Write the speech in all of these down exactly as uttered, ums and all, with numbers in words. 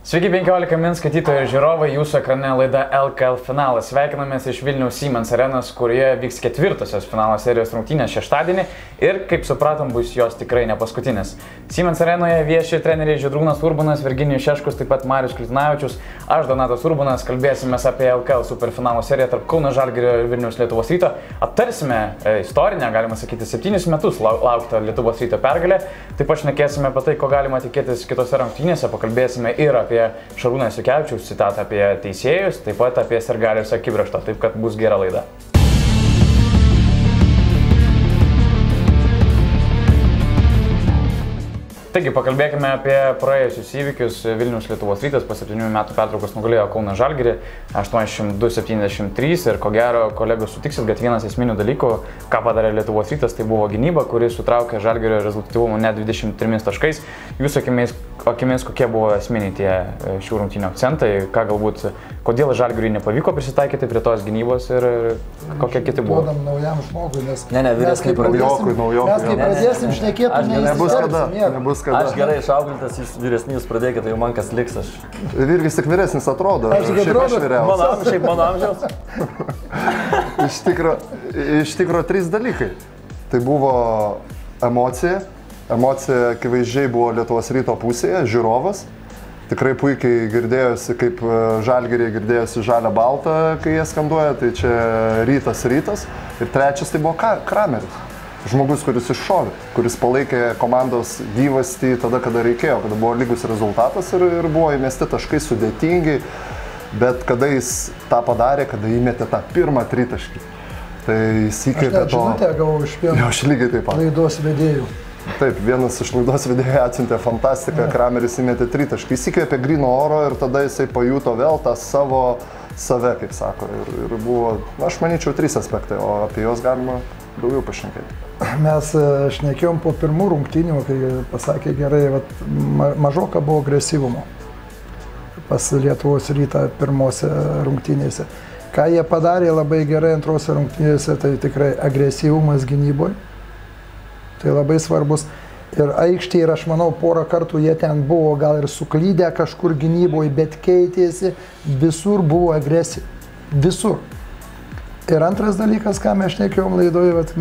Sveiki penkiolika min skaitytojai ir žiūrovai, jūsų ekrane laida L K L finalas. Sveikinamės iš Vilniaus Siemens arenos, kurioje vyks ketvirtosios finalo serijos rungtynės šeštadienį ir, kaip supratom, bus jos tikrai ne paskutinės. Siemens arenoje vieši treneriai Žydrūnas Urbanas, Virginijus Šeškus, taip pat Marius Klitinavičius, aš Donatas Urbanas, kalbėsime apie L K L superfinalo seriją tarp Kauno Žalgirio ir Vilniaus Lietuvos Ryto. Aptarsime istorinę, galima sakyti, septynis metus lauktą Lietuvos Ryto pergalę. Taip pat šnekėsime apie tai, ko galima tikėtis kitose rungtynėse, pakalbėsime ir apie Šarūno Jasiukevičiaus citatą apie teisėjus, taip pat apie Sirgalijaus akibrėžtą, taip kad bus gera laida. Taigi, pakalbėkime apie praėjusius įvykius. Vilniaus Lietuvos Rytas po septynių metų pertraukos nugalėjo Kauno Žalgirį aštuoniasdešimt du septyniasdešimt trys ir ko gero kolegos sutiksit, kad vienas esminių dalykų, ką padarė Lietuvos Rytas, tai buvo gynyba, kuri sutraukė Žalgirio rezultatyvumą net dvidešimt trimis taškais. Jūsų akimis, akimis kokie buvo esminiai tie šių rungtynių akcentai, ką galbūt, kodėl Žalgiriui nepavyko prisitaikyti prie tos gynybos ir kokie kiti buvo? Duodam naujam žmogui, nes ne, ne, vyresniai naujokui, naujokui. Mes kai pradėsim šnekėti, nebus kada, nebus kada. Aš gerai išaugintas, jūs vyresnys pradėkite, tai jau man kas liks aš. Virgis tik vyresnis atrodo, aš šiaip aš vyriausias. Mano, šiaip mano amžiaus. Iš tikro, iš tikro trys dalykai. Tai buvo emocija. Emocija akivaizdžiai buvo Lietuvos Ryto pusėje, žiūrovas. Tikrai puikiai girdėjosi, kaip Žalgiryje girdėjosi žalia balta, kai jie skanduoja, tai čia rytas rytas. Ir trečias tai buvo Krameris. Žmogus, kuris iššovė, kuris palaikė komandos gyvastį tada, kada reikėjo, kada buvo lygus rezultatas ir, ir buvo įmesti taškai sudėtingi, bet kada jis tą padarė, kada įmetė tą pirmą tritaškį, tai jis įkvėpė to... Aš net žinutę gavau iš vieno aš lygiai taip pat. laidos vedėjų. Taip, vienas iš laidos vedėjų atsiuntė fantastiką, Krameris įmetė tritaškį, jis įkvėpė gryno oro ir tada jisai pajuto vėl tą savo save, kaip sako, ir, ir buvo, aš manyčiau, trys aspektai, o apie juos galima daugiau pašnekėti. Mes šnekėjom po pirmų rungtynių, kai pasakė gerai, vat, mažoka buvo agresyvumo pas Lietuvos Rytą pirmose rungtynėse. Ką jie padarė labai gerai antrose rungtynėse, tai tikrai agresyvumas gynyboje. Tai labai svarbus. Ir aikštėje, ir aš manau, porą kartų jie ten buvo gal ir suklydę kažkur gynyboje, bet keitėsi, visur buvo agresija. Visur. Ir antras dalykas, ką mes šnekėjom laidoje, vat,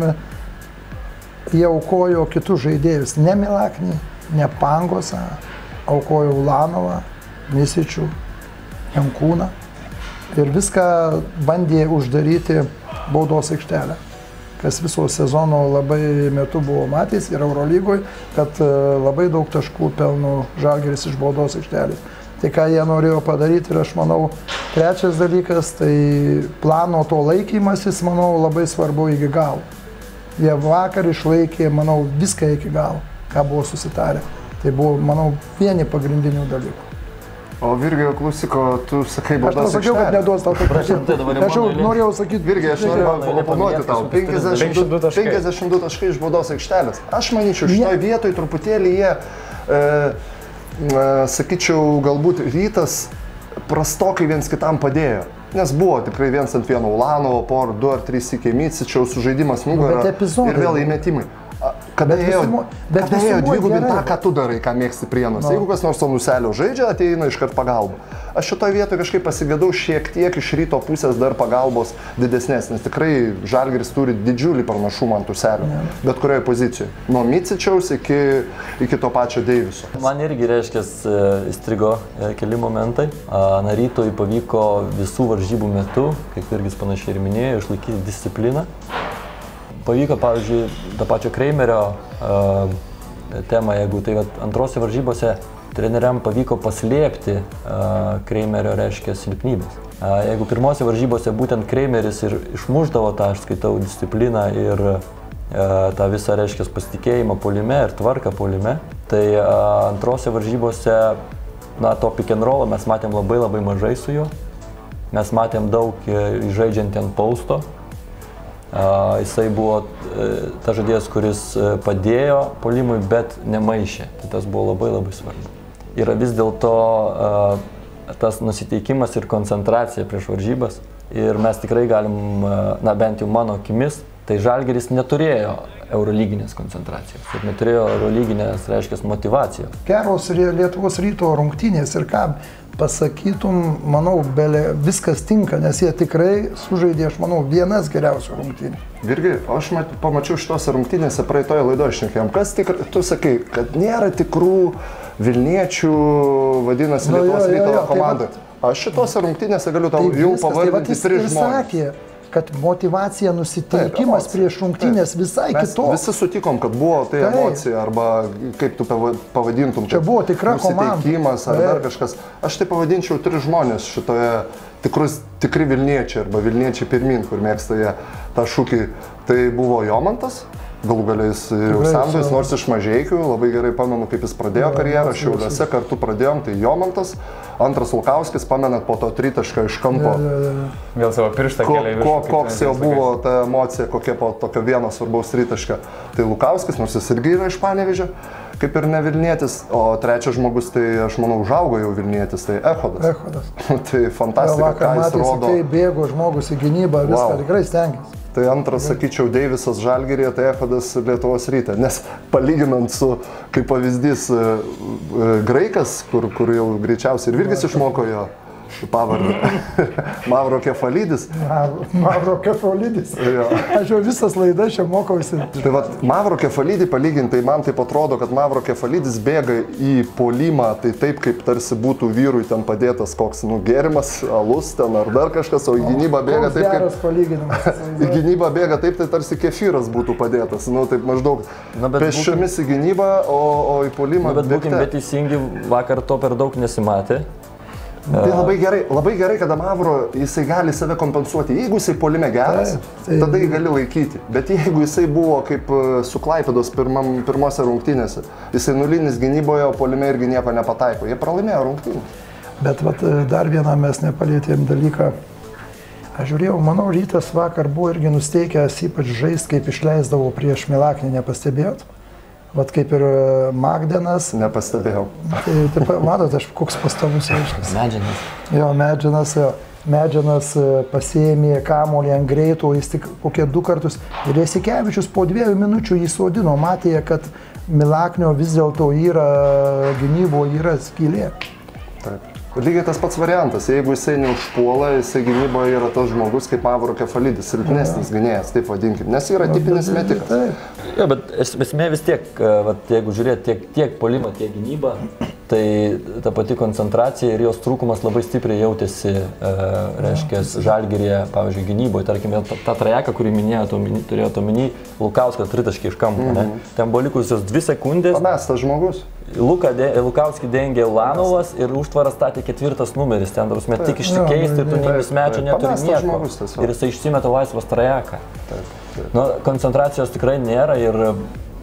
jie aukojo kitus žaidėjus, ne Milaknį, ne Pangosą, aukojo Ulanovą, Misičių, Jankūną ir viską bandė uždaryti baudos aikštelę, kas viso sezono labai metu buvo matęs ir Eurolygoje, kad labai daug taškų pelno Žalgiris iš baudos aikštelės. Tai ką jie norėjo padaryti ir aš manau, trečias dalykas, tai plano to laikymasis, manau, labai svarbu iki galo. Jie vakar išlaikė, manau, viską iki galo, ką buvo susitarę. Tai buvo, manau, vieni pagrindinių dalykų. O Virgio, klausyko, tu sakai baudos aikštelę. Aš tau sakiau, kad neduos tau taip prašyti. Aš jau norėjau sakyti. Virgi, aš noriu oponuoti tau. penkiasdešimt du taškai iš baudos aikštelės. Aš manyčiau, šitoj vietoj truputėlį jie, e, e, sakyčiau, galbūt Rytas prastokai viens kitam padėjo. Nes buvo tikrai viens ant vieno Ulanovo, por du ar trys iki Micičiaus sužaidimas nugarą ir vėl įmetimai. Kada ėjo dvigubinti tą, ką tu darai, ką mėgsti Prienuose. Jeigu kas nors to Nuselio žaidžia, ateina iškart pagalba. Aš šitoje vietoje kažkaip pasigėdau šiek tiek iš Ryto pusės dar pagalbos didesnės, nes tikrai Žalgiris turi didžiulį pranašumą ant Nuselio, bet kurioje pozicijoje. Nuo Micičiaus iki, iki to pačio Deiviso. Man irgi reiškia įstrigo keli momentai. Na, Rytoj pavyko visų varžybų metu, kaip irgi panašiai ir minėjo, išlaikyti discipliną. Pavyko, pavyzdžiui, tą pačią Kreimerio uh, temą, jeigu tai vat, antrose varžybose treneriam pavyko paslėpti uh, Kreimerio, reiškia, silpnybės. Uh, jeigu pirmose varžybose būtent Kreimeris ir išmušdavo tą, aš skaitau, discipliną ir uh, tą visą, reiškia, pasitikėjimą puolime ir tvarką puolime, tai uh, antrose varžybose, na, to pick and roll'o mes matėm labai labai mažai su juo. Mes matėm daug žaidžiant ant pausto. Uh, jisai buvo uh, ta žaidėjas, kuris uh, padėjo puolimui, bet nemaišė. Tai tas buvo labai labai svarbu. Yra vis dėlto uh, tas nusiteikimas ir koncentracija prieš varžybas. Ir mes tikrai galim, uh, na bent jau mano akimis, tai Žalgiris neturėjo eurolyginės koncentracijos ir neturėjo eurolyginės, reiškia, motivacijos. Geros Lietuvos Ryto rungtynės ir ką pasakytum, manau, belė, viskas tinka, nes jie tikrai sužaidė, aš manau, vienas geriausių rungtynių. Virgi, aš mat, pamačiau šitose rungtynėse praeitoje laidoje šnekėjom, kas tikrai, tu sakai, kad nėra tikrų Vilniečių, vadinasi, Nu, Lietuvos jo, jo, Ryto jo, tai komandai. Aš šitose rungtynėse galiu tau Tai jau viskas, tai vat pavardinti jis tris ir žmonės. sakė, kad motivacija, nusiteikimas Taip, prieš rungtynės Taip. visai Mes kitoks. visi sutikom, kad buvo tai Taip. emocija, arba kaip tu pava- pavadintum. Čia kaip buvo tikra komanda. nusiteikimas ar Taip. dar kažkas. Aš tai pavadinčiau tris žmonės šitoje tikrus, tikri Vilniečiai arba Vilniečiai pirmin, kur mėgsta jie tą šūkį. Tai buvo Jomantas, galų galiais jau Tikrai, senvais, čia- nors iš Mažeikių, labai gerai pamenu, kaip jis pradėjo Jo, karjerą, jo, Šiauliuose kartu pradėjom, tai Jomantas, antras Lukauskis, pamenat po to tritašką iš kampo. Jo, jo, jo. Vėl savo pirštą Ko, kelią į ko, viršų. koks jau buvo ta emocija, kokia po tokio vieno svarbaus rytaškio. Tai Lukauskis, nors jis irgi yra iš Panevėžio, kaip ir ne Vilnietis, o trečias žmogus, tai aš manau, užaugo jau Vilnietis, tai Echodas. Echodas. Tai Jo, fantastika, ką vakar jis matėsi, rodo. kai bėgo žmogus į gynybą, viską Wow. tikrai stengiasi. Tai antras, sakyčiau, Deivisas Žalgiryje, tai Echodas Lietuvos Ryte. Nes palyginant su, kaip pavyzdys, e, e, graikas, kur, kur jau greičiausiai ir Virgis išmoko jo pavardę, Mavro Kefalidis. Mavro Kefalidis. Jo. Aš jau visas laidas čia mokausi. Tai vat, Mavro Kefalidį palyginti, tai man taip atrodo, kad Mavro Kefalidis bėga į puolimą, tai taip kaip tarsi būtų vyrui ten padėtas koks, nu, gėrimas, alus ten ar dar kažkas, o į gynybą bėga Koks taip, geras kaip... palyginimas. Į gynybą bėga taip, tai tarsi kefyras būtų padėtas, nu, taip maždaug Na, bet pėsčiomis į gynybą, o, o į puolimą Na, bet būkim bėgte. bet teisingi, vakar to per daug nesimatė. Tai labai gerai, labai gerai, kad Mavro jisai gali save kompensuoti. Jeigu jisai puolime geras, Taip, tai- tada jį gali laikyti. Bet jeigu jisai buvo kaip e, su Klaipėdos pirmam, pirmose rungtynėse, jisai nulinis gynyboje, o puolime irgi nieko nepataiko. Jie pralaimėjo rungtynę. Bet vat, dar vieną mes nepalėtėm dalyką. Aš žiūrėjau, manau, Rytas vakar buvo irgi nusteikęs ypač žaist, kaip išleisdavo prieš Milaknį, nepastebėjot? Vat kaip ir Magdenas. Nepastebėjau. Tai, taip, matot, aš koks pastovus reiškas. Medžianas. Jo, Medžianas, jo. Medžianas pasiėmė kamuolį ant greito, jis tik kokie du kartus. Ir Jasikevičius po dviejų minučių jį sodino, matė, kad Milaknio vis dėlto yra gynybo, yra skylė. Taip. Lygiai tas pats variantas, jeigu jisai neužpuola, jisai gynyboje yra tas žmogus kaip Mavro Kefalidis, silpnesnis gynėjas, taip vadinkim, nes yra tipinis metikas. Taip. Jo, bet es- esmė vis tiek, vat, jeigu žiūrėt tiek, tiek puolimą, tiek gynybą, tai ta pati koncentracija ir jos trūkumas labai stipriai jautėsi, e, reiškia, Žalgiryje, pavyzdžiui, gynyboje, tarkim, ta, ta trajeka, kurį minėjot, omeny- turėjot omeny, Lukauskas tritaškį iš kampo, mm -hmm. ne? Ten buvo likusios dvi sekundės, Pamestas žmogus. Luka de, Lukauskį dengė Lanovas ir užtvarą statė ketvirtas numeris, ten, tarsi, tik išsikeisti ir tu nei vis mečio taip. neturi Pamestas nieko. žmogus tiesiog. Ir jisai išsimeta laisvas trajeką. Taip, taip. Nu, koncentracijos tikrai nėra ir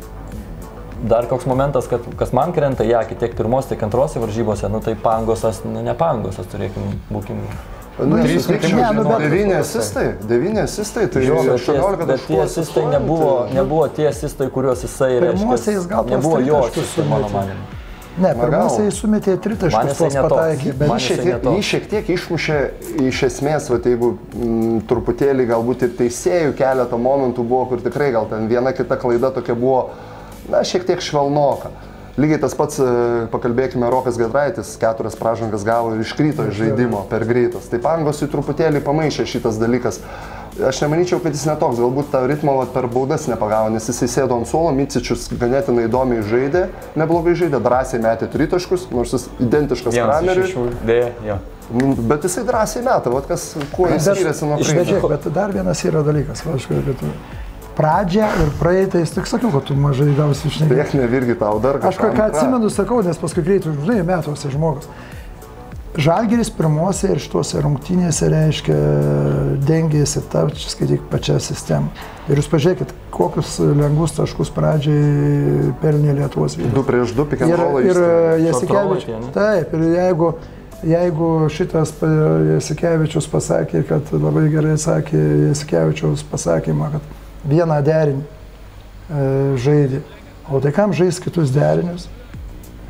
dar koks momentas, kad kas man krenta į akį tiek pirmos, tiek antrose varžybose, nu tai pangosas, nu ne pangosas, turėkim, būkim. Nu, Trys sutikčiau, metimai, nu, bet- devyni asistai, devyni asistai, tai Jo, bet tie, aštuoniolika bet tie taškų asistai asistuojant, nebuvo, tai- nebuvo tie asistai, kuriuos jisai, Pirmuose reiškia, jis gal tuos nebuvo jo tritaškius asistai, mano sumetė. manimu. Ne, Na, gal. pirmiausia, jis sumetė Man tritaškus, jisai tuos ne toks. pataikė, bet Man Jį šiek, jisai tiek, ne toks. jį šiek tiek išmušė iš esmės, va, jeigu mm, truputėlį galbūt ir teisėjų keletą momentų buvo, kur tikrai gal ten viena kita klaida tokia buvo, na, šiek tiek švelnoka. Lygiai tas pats, e, pakalbėkime, Rokas Giedraitis, keturias pražangas gavo ir iškrito iš žaidimo per greitas. Tai Pangosui truputėlį pamaišė šitas dalykas. Aš nemanyčiau, kad jis netoks, galbūt tą ritmą vat, per baudas nepagavo, nes jis sėdo ant suolo, Micičius ganėtinai įdomiai žaidė, neblogai žaidė, drąsiai metė tritaškus, nors jis identiškas Vienas iš Krameriui. šešių, dėja, jo. Mm, Bet jisai drąsiai meta, vat kas, kuo jis Bet- skiriasi nuo Bet Kreivio. žiūrėk, bet dar vienas yra dalykas, va, aš galiu, kad pradžią ir praeitais, tik sakiau, kad tu mažai gausi išnekėti. Tiek nevirgi tau dar Aš ką, ką atsimenu, sakau, nes paskui greitai, žinai, metuose žmogus. Žalgiris pirmose ir šituose rungtynėse, reiškia, dengėsi ta, skaityk, pačią sistemą. Ir jūs pažiūrėkit, kokius lengvus taškus pradžiai pelnė Lietuvos vyras. Du prieš du, pick and Ir, rollą ir įsteigė. Jasikevičius. tie, ne? Taip, ir jeigu, jeigu šitas pa- Jasikevičius pasakė, kad labai gerai sakė Jasikevičiaus pasakymą, kad vieną derinį e, žaidė. O tai kam žais kitus derinius?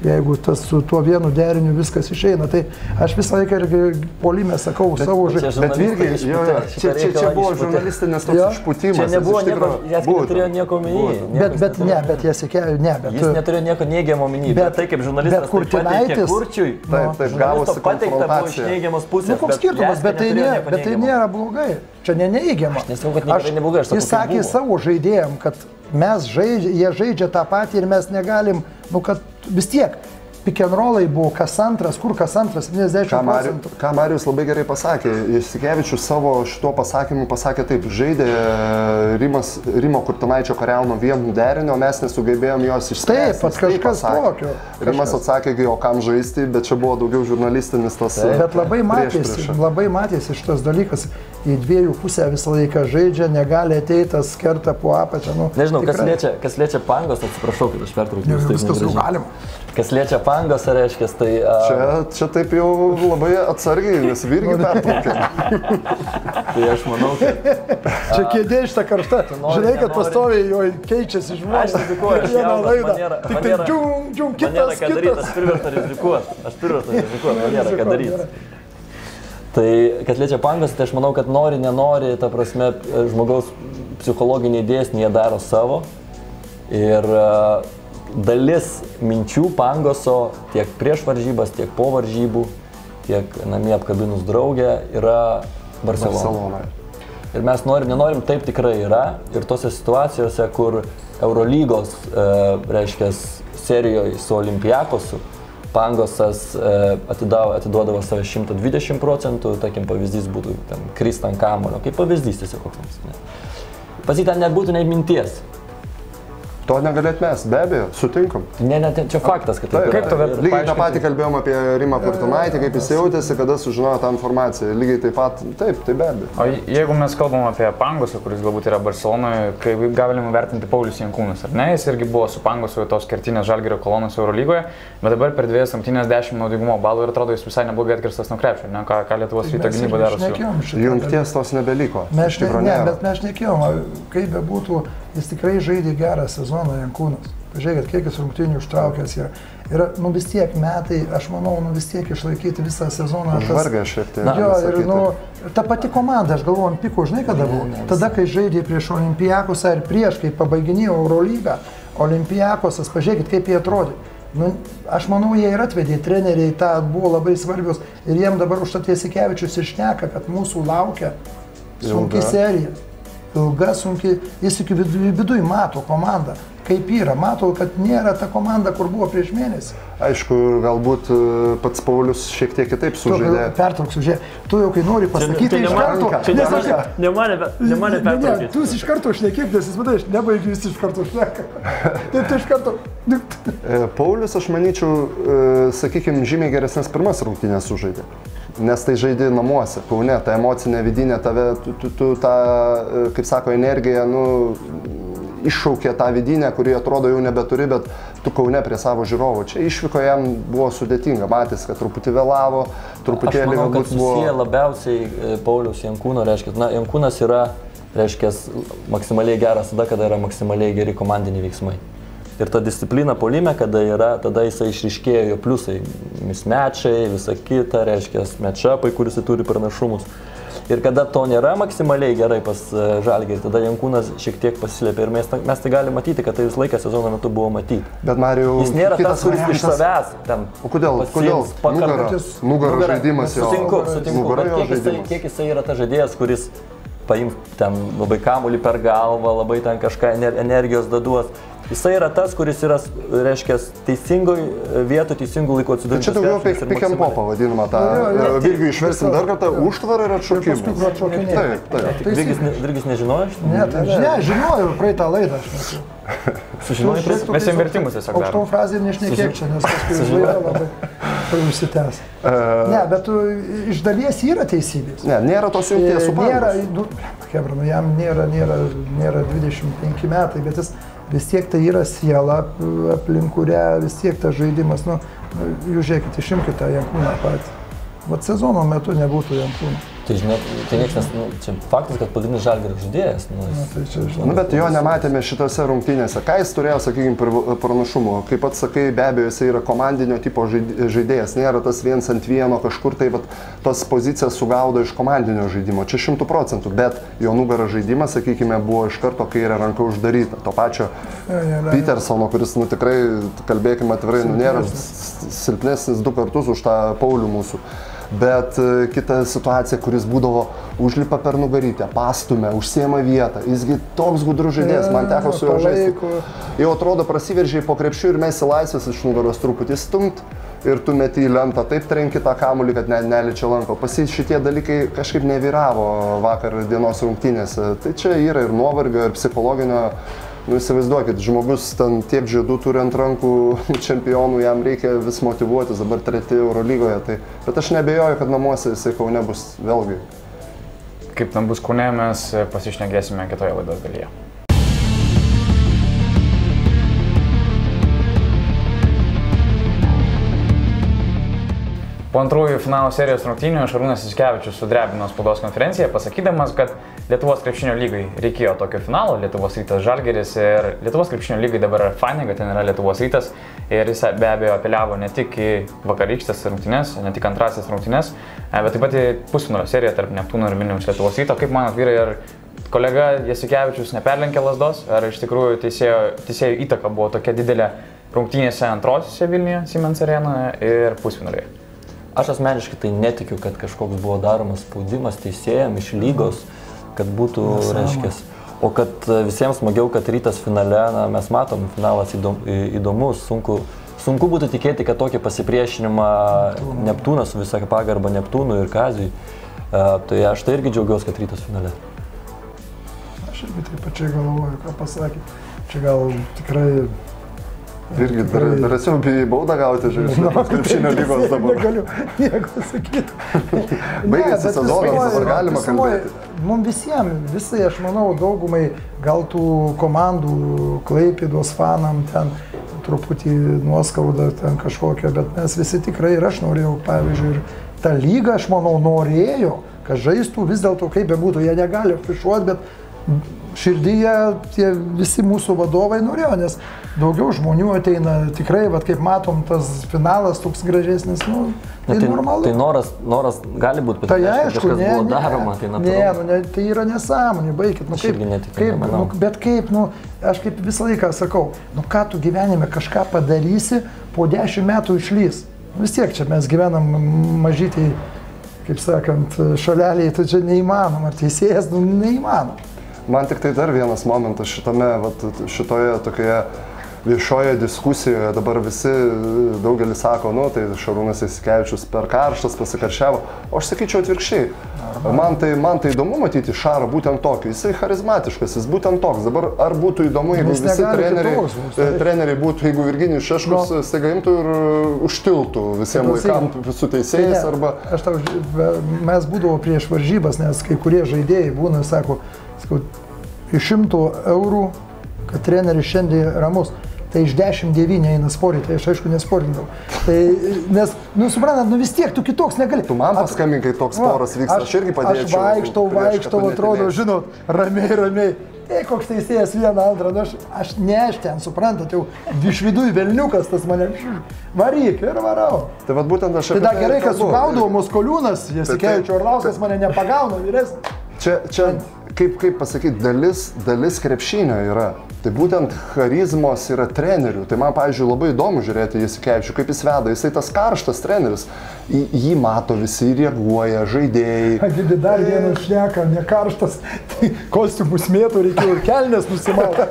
jeigu tas su tuo vienu deriniu viskas išeina. Tai aš visą laiką irgi puolime sakau bet, savo žaidimą. Bet irgi, jo, čia, čia, čia buvo žurnalistinis toks išpūtimas. Čia nebuvo nieko, jis neturėjo nieko omeny. Bet, bet ne, bet Jasikevičius, ne. Bet, jis neturėjo nieko neigiamo omeny. Bet tai kaip žurnalistas bet Kurtinaitis, Kurčiui, taip, taip, gavosi pateikta buvo iš neigiamos pusės. Nu, koks skirtumas, bet tai, nėra, bet tai nėra blogai. Čia ne neįgiama. Aš nesakau, kad tikrai neblogai. Jis sakė savo žaidėjim, kad mes žaidžia, jie žaidžia tą patį ir mes negalim, nu kad vis tiek. Pikenrolai buvo kas antras, kur kas antras, septyniasdešimt procentų. Ką Marijus labai gerai pasakė, Jasikevičius savo šituo pasakymu pasakė taip, žaidė Rimas, Rimo Kurtinaičio Kariauno vienu deriniu, mes nesugebėjom jos išspręsti. Taip, kažkas tokio. Rimas atsakė, o kam žaisti, bet čia buvo daugiau žurnalistinis tas. Bet labai matėsi, labai matėsi šitas dalykas, į dviejų pusę visą laiką žaidžia, negali ateitas, kerta po apačią. Nu, nežinau, kas liečia, kas liečia Pangos, atsiprašau, kad aš pertraukiau. Viskas jau galima. Kas liečia Pangos, reiškia, tai... A... Čia, čia taip jau labai atsargiai, nes virgi pertraukė. Tai aš manau, kad... Čia kėdė šitą karštą. Žinai, kad pastoviai jo keičiasi žmonės. Aš rizikuoju, aš jaunas, man nėra... Tik tai džium, džium, kitas, kitas. Daryti, aš priverta rizikuoti. Aš priverta rizikuoti, man nėra ką daryti. Tai, kas liečia Pangos, tai aš manau, kad nori, nenori, ta prasme, žmogaus psichologiniai dėsniai jie daro savo. Ir... dalis minčių Pangoso tiek prieš varžybas, tiek po varžybų, tiek namie apkabinus draugę yra Barcelona. Barcelona. Ir mes norim, nenorim, taip tikrai yra. Ir tose situacijose, kur Eurolygos, e, reiškia, serijoje su Olimpiakosu, Pangosas e, atidavo, atiduodavo save šimtą dvidešimt procentų, tarkim, pavyzdys būtų ten krist ant kamulio, kaip pavyzdys tiesiog koks nors. Ne. Pas jį ten nebūtų nei minties. To negalėt mes, be abejo, sutinkam. Ne, ne, čia faktas, kad taip. Kaip tada? Lygiai tą patį kalbėjom apie Rimą Kurtinaitį, kaip jis jautėsi, kada sužinojo tą informaciją. Lygiai taip pat, taip, tai be abejo. O jeigu mes kalbam apie Pangosą, kuris galbūt yra Barcelonoje, kaip galime vertinti Paulius Jankūnas, ar ne? Jis irgi buvo su Pangosu tos kertinės Žalgirio kolonos Eurolygoje, bet dabar per dviejas rungtynes dešimt naudingumo balų ir atrodo jis visai neblogai atkirstas nuo krepšio, ne? Ką, ką Lietuvos Ryto gynyba daro su juo. Jungties tos nebeliko. Mes ne, bet mes šnekėjom, kaip bebūtų, jis tikrai žaidė gerą sezoną Jankūnas. Pažiūrėkit, kiek jis rungtynių ištraukęs yra. Ir nu, vis tiek metai, aš manau, nu, vis tiek išlaikyti visą sezoną. Užvargę šiek tiek. Jo, ir nu, ta pati komanda, aš galvoju, ant piko, žinai, kada buvo? Tada, kai žaidė prieš Olimpiakosą ir prieš, kai pabaiginėjo Eurolygą, Olimpiakosas, pažiūrėkit, kaip jie atrodė. Nu, aš manau, jie ir atvedė, treneriai tą buvo labai svarbios ir jiem dabar užtat Jasikevičius išneka, kad mūsų laukia sunki serija. Ilga, sunkiai, jis iki viduj mato komandą, kaip yra, mato, kad nėra ta komanda, kur buvo prieš mėnesį. Aišku, galbūt pats Paulius šiek tiek kitaip sužaidė. Pertrauksiu, žiūrėk, tu jau kai nori pasakyti iš karto. Ne mane pertraukti. Tu iš karto šnekėk, nes jis, matai, aš nebaigiu, jis iš karto šneka. Tai tu iš karto... Paulius, aš manyčiau, sakykime, žymiai geresnės pirmas rungtynės sužaidė. Nes tai žaidė namuose, Kaune, ta emocinė vidinė tave, tu, tu, tu tą, kaip sako, energiją, nu, iššaukė tą vidinę, kuri atrodo jau nebeturi, bet tu Kaune prie savo žiūrovų. Čia išvyko jam buvo sudėtinga, matys, kad truputį vėlavo, truputėlį galbūt buvo... Aš manau, kad susiję buvo... labiausiai Pauliaus Jankūno, reiškia, na, Jankūnas yra, reiškia, maksimaliai geras tada, kada yra maksimaliai geri komandiniai veiksmai. Ir ta disciplina puolime, kada yra, tada jisai išryškėjo jo pliusai, mismečiai, visa kita, reiškia, matchupai, kuris turi pranašumus. Ir kada to nėra maksimaliai gerai pas Žalgirį, tada Jankūnas šiek tiek pasislėpė ir mes, mes tai galime matyti, kad tai visą laiką sezono metu buvo matyti. Bet Marijau, jis nėra tas, kuris iš savęs ten... O kodėl? Kodėl? Nugara, nugara žaidimas jo. Sutinku, sutinku, bet kiek jisai, kiek jisai yra tas žaidėjas, kuris paims ten labai kamuolį per galvą, labai ten kažką energijos daduos. Jisai yra tas, kuris yra, reiškia, teisingoj vietų, teisingų laikų atsidūrimas. Čia daugiau pick and pop vadinama, tą Virgių išversim dar kartą, užtvarą ir atšokimas. Taip, taip. Virgis nežinojo? Ne, ne, žinojau praeitą laidą aš metu. Sužinojai, mes jam vertimus tiesiog darom. Aukštom frazėm nešnekėk čia, nes paskui laida labai užsitęs. Ne, bet iš dalies yra teisybės. Ne, nėra tos jungties su Pangos. Nėra, Hebra, nu jam nėra, nėra, nėra dvidešimt penki metai, bet jis vis tiek tai yra siela, aplink kurią vis tiek tas žaidimas, nu, jūs žiūrėkit, išimkite Jankūną patį. Vat sezono metu nebūtų Jankūno. Tai žinot, tai niekas, nes, nu, čia faktas, kad pagrindinis Žalgirio žaidėjas. Nu, Na, tai čia, žinot, nu, bet jo nematėme šitose rungtynėse. Ką jis turėjo, sakykime, pranašumo? Kaip pats sakai, be abejo, jis yra komandinio tipo žaidėjas. Nėra tas viens ant vieno kažkur, tai vat, tas pozicijas sugaudo iš komandinio žaidimo. Čia šimtų procentų. Bet jo nugara žaidimas, sakykime, buvo iš karto kairė ranka uždaryta. To pačio Petersono, kuris, nu, tikrai, kalbėkime atvirai, nu, nėra silpnesnis du kartus už tą Paulių mūsų. Bet kita situacija, kuris būdavo užlipa per nugarytę, pastumė, užsiema vietą. Jisgi toks gudrus žaidėjas, man teko su juo žaisti. Jau atrodo prasiveržiai po krepšių ir mes į laisvės iš nugaros truputį stumt ir tu meti į lentą, taip trenki tą kamuolį, kad ne, neliečia lanko. Pasi šitie dalykai kažkaip nevyravo vakar dienos rungtynėse. Tai čia yra ir nuovargio, ir psichologinio. Nu, įsivaizduokit, žmogus ten tiek žiedų turi ant rankų čempionų, jam reikia vis motyvuotis, dabar treti Eurolygoje. Tai, bet aš nebejoju, kad namuose jisai Kaune bus vėlgi. Kaip tam bus Kaune, mes pasišnekėsime kitoje laidos dalyje. Po antrųjų finalo serijos rungtynių Šarūnas Jasikevičius sudrebino spaudos konferenciją, pasakydamas, kad Lietuvos krepšinio lygai reikėjo tokio finalo, Lietuvos Rytas Žalgiris, ir Lietuvos krepšinio lygai dabar yra fainai, kad ten yra Lietuvos Rytas, ir jis be abejo apeliavo ne tik į vakarykštės rungtynes, ne tik antrasis rungtynes, bet taip pat į pusfinalio seriją tarp Neptūno ir Vilniaus Lietuvos Ryto. Kaip manot, vyrai, ar kolega Jasikevičius neperlenkė lazdos, ar iš tikrųjų teisėjo, teisėjo įtaka buvo tokia didelė rungtynėse antrosiuose Vilniuje, Siemens arenoje ir pusfinalėje? Aš asmeniškai tai netikiu, kad kažkoks buvo daromas spaudimas teisėjam iš lygos, kad būtų, reiškės, o kad visiems smagiau, kad Rytas finale, na, mes matom, finalas įdom, įdomus, sunku, sunku būtų tikėti, kad tokį pasipriešinimą Neptūnas su visą pagarbą Neptūnui ir Kaziui, uh, tai aš tai irgi džiaugiuosi, kad Rytas finale. Aš irgi taip pačiai galvoju, ką pasakė, čia gal tikrai... Irgi drąsiau bijai baudą gauti, žinai, krepšinio lygos dabar. Negaliu nieko sakyti. Baigėsi sezonas, dabar galima kalbėti. Mums visiems, visai, aš manau, daugumai gal tų komandų, Klaipėdos fanam ten truputį nuoskauda ten kažkokia, bet mes visi tikrai, ir aš norėjau, pavyzdžiui, ir tą lygą, aš manau, norėjo, kad žaistų vis dėlto, kaip bebūtų, jie negali afišuoti, bet širdyje tie visi mūsų vadovai norėjo, nes daugiau žmonių ateina, tikrai, vat, kaip matom, tas finalas toks gražesnis, nu, tai, tai normalu. Tai noras, noras gali būti, bet tai aišku, kažkas ne, buvo ne, daroma, tai natūralu. Ne, nu, ne, tai yra nesąmonė, baikit, nu kaip, netikiu, kaip nu, bet kaip, nu, aš kaip visą laiką sakau, nu ką tu gyvenime kažką padarysi, po dešimt metų išlys. Vis tiek čia mes gyvenam mažytį, kaip sakant, šaleliai, tai čia neįmanoma, ar teisėjas, nu, neįmanoma. Man tik tai dar vienas momentas šitame, vat, šitoje tokioje viešoje diskusijoje, dabar visi, daugelis sako, nu, tai Šarūnas Jasikevičius per karštas pasikaršiavo, o aš sakyčiau atvirkščiai. Man tai, man tai įdomu matyti Šarą būtent tokį, jisai charizmatiškas, jis būtent toks. Dabar ar būtų įdomu, jeigu visi treneriai, treneriai būtų, jeigu Virginijus Šeškus no. staiga imtų ir užtiltų visiems laikam su teisėjais arba... Aš tau, mes būdavo prieš varžybas, nes kai kurie žaidėjai būna, sako, Skau, iš šimto eurų, kad treneris šiandien ramus, tai iš dešimt devyni eina sportį, tai aš aišku nesportindavau. Tai, nes, nu, suprantat, nu vis tiek tu kitoks negali. Tu man paskambink, kai toks sporas vyksta, aš, aš irgi padėčiau. Aš vaikštau, vaikštau, atrodo, žinot, ramiai, ramiai. Tai koks teisėjas vieną, antrą, aš, aš ne aš ten, suprantat, jau iš viduj velniukas tas mane varyk ir varau. Tai vad būtent aš... Tai da gerai, kad sugaudavo Moskoliūnas, Jasikevičius Orlauskas mane nepagauna, vyresnis. Čia, čia kaip, kaip pasakyti, dalis, dalis krepšinio yra. Tai būtent charizmos yra trenerių. Tai man, pavyzdžiui, labai įdomu žiūrėti Jasikevičių, kaip jis veda. Jisai tas karštas treneris. Į jį mato visi, reaguoja, žaidėjai. Agidi dar vieną šneka, ne karštas. Tai kostiumus mėtų, reikėjo ir kelnes nusimauti.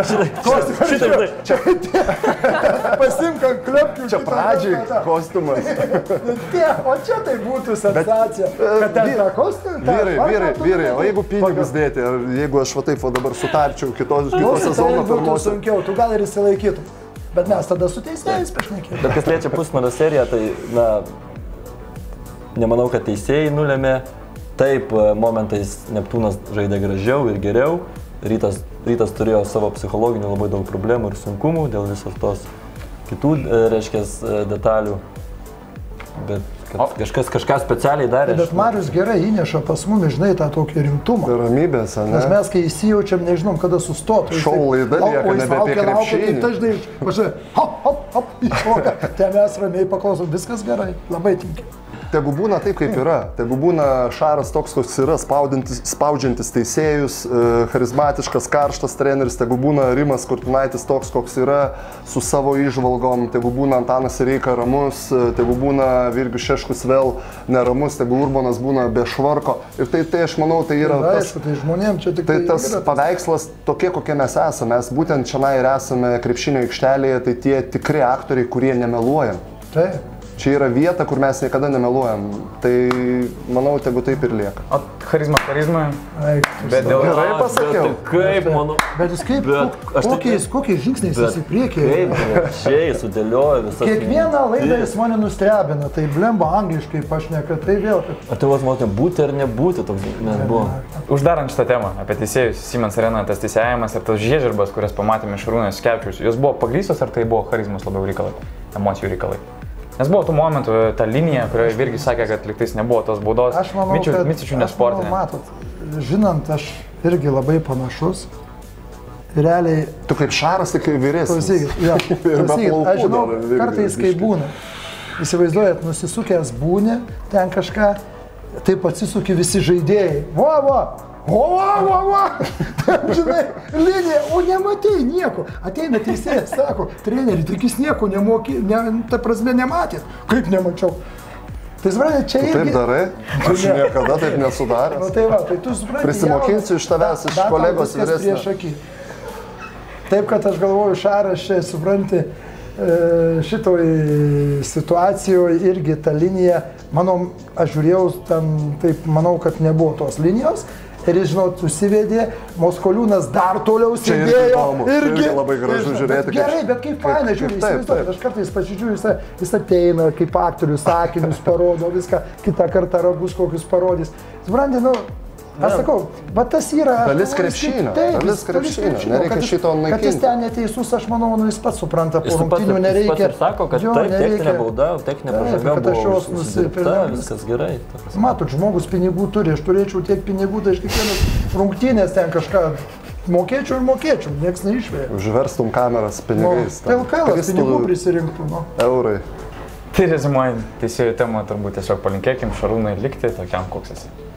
Pasimk ant klepkių. Čia pradžiai kostiumas. O čia tai būtų sensacija. Kad ten tą kostiumą... Vyrai, vyrai, vyrai, o jeigu pinigus dėti, ar jeigu aš va taip va dabar sutarčiau kitos sezono pirmos... sunkiau, tu gal ir įsilaikytum. Bet mes tada su teisėjais pašnekėjome. Bet kas liečia pusfinalio seriją, tai, na, nemanau, kad teisėjai nulėmė. Taip, momentais Neptūnas žaidė gražiau ir geriau. Rytas, rytas turėjo savo psichologinių labai daug problemų ir sunkumų dėl visos tos kitų, reiškia, detalių. Bet kad o. kažkas kažką specialiai darė. Bet Marius gerai įneša pas mumis, žinai, tą tokį rimtumą. Ramybės, ne? Nes mes, kai įsijaučiam, nežinom, kada sustoti. Šou laida lieka nebe apie krepšinį. Tai žinai, pažiūrėjau, hop, hop, hop, iššoka. Te mes ramiai paklausom, viskas gerai, labai tinki. Tegu būna taip, kaip yra. Tegu būna Šaras toks, koks yra, spaudžiantis teisėjus, charizmatiškas, karštas treneris. Tegu būna Rimas Kurtinaitis toks, koks yra, su savo įžvalgom. Tegu būna Antanas Reika ramus, tegu būna Virgis Šeškus vėl neramus, tegu Urbonas būna be švarko. Ir tai, tai aš manau, tai yra tai, tas, aišku, tai žmonėm čia tik tai tas paveikslas tokie, kokie mes esame. Mes būtent čia ir esame krepšinio aikštelėje, tai tie tikri aktoriai, kurie nemeluojam. Taip. Čia yra vieta, kur mes niekada nemeluojam. Tai, manau, tegu taip ir lieka. O charizma, charizma. Bet dėl gerai pasakiau. Bet kaip, mano... Bet jis kaip, kokiais, kokiais žingsniais jis į priekį. Kaip, šiai sudėliojo visas... Kiekvieną laidą jis mane nustebina, tai blemba angliškai pašneka, tai vėl... Ar tai vas matė būti ar nebūti, toks net buvo. Uždarant šitą temą apie teisėjus, Siemens Arena, tas teisėjimas ir tas žiežirbas, kurias pamatėme iš Šarūnės Jasikevičiaus, jos buvo pagrįstos ar tai buvo charizmos labiau reikalai, emocijų reikalai? Nes buvo tų momentų, ta linija, kurioje Virgis sakė, kad liktais nebuvo tos baudos, Micičių nesportinė. Matot, žinant, aš irgi labai panašus. Realiai... Tu kaip Šaras, tik vyresnis. Klausykit, ja, klausykit, aš žinau, kartais kai būna. Įsivaizduojat, nusisukęs būni, ten kažką, taip atsisuki visi žaidėjai. Va, va! O, va, va, va! Ten, žinai, linija, o nematei nieko. Ateina teisėjas, sako, treneri, tik jis nieko nemokė, ne, ta prasme nematėt. Kaip nemačiau? Tai suprantate, čia tu irgi... Taip darai? Aš niekada taip nesudaręs. Nu, tai va, tai tu suprantate... Prisimokinsiu iš tavęs, iš kolegos vyresnio. Taip, kad aš galvoju, Šaras čia, suprantate, šitoj situacijoje irgi ta linija, manau, aš žiūrėjau, ten, taip, manau, kad nebuvo tos linijos. Ir jis, žinot, susivedė, Moskoliūnas dar toliau sėdėjo. Irgi, irgi labai gražu žiūrėti. Gerai, bet kaip fainai žiūrėti, įsivaizduoti. Aš kartais pasižiūriu, jis ateina, kaip aktorius, sakinius parodo, viską, kitą kartą ragus kokius parodys. Suprantate, nu, aš sakau, bet tas yra... Dalis krepšinio, dalis krepšinio, nereikia šito naikinti. Kad jis ten neteisus, aš manau, nu, jis pats supranta, po rungtynių nereikia. Jis pats ir sako, kad taip, techninė bauda, techninė pažanga buvo susidirbta, viskas gerai. Matot, žmogus pinigų turi, aš turėčiau tiek pinigų, tai aš kiekvienas rungtynės ten kažką mokėčiau ir mokėčiau, nieks neišvėja. Užverstum kameras pinigais. Tai L K L pinigų prisirinktų, nu. Eurai. Tai rezimuojant teisėjų temą, turbūt tiesiog palinkėkim Šarūnai likti tokiam, koks esi.